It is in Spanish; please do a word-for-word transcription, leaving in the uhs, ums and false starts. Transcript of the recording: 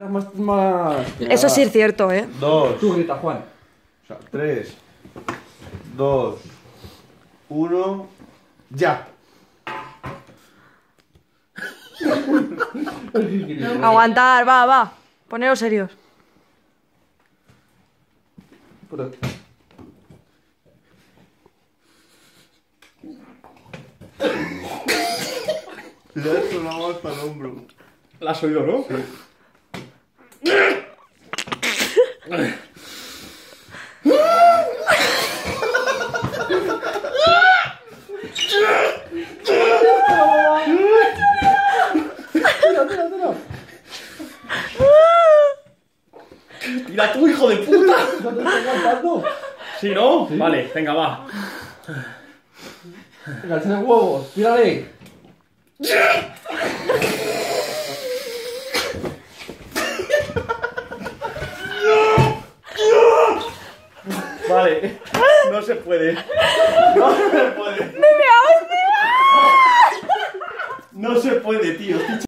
Más, más... Eso sí es cierto, ¿eh? Dos. Tú grita, Juan. O sea, tres. Dos. Uno. Ya. Aguantar, va, va. Poneros serios. Pero... Le ha sonado hasta el hombro. La has oído, ¿no? Sí. ¡Mira tú, hijo de puta! ¿No te estás aguantando? ¿Sí, no? ¿Sí? Vale, venga, va. Venga, echa huevos, tírale. Vale. No se puede. No se puede. ¡Me me No se puede, tío.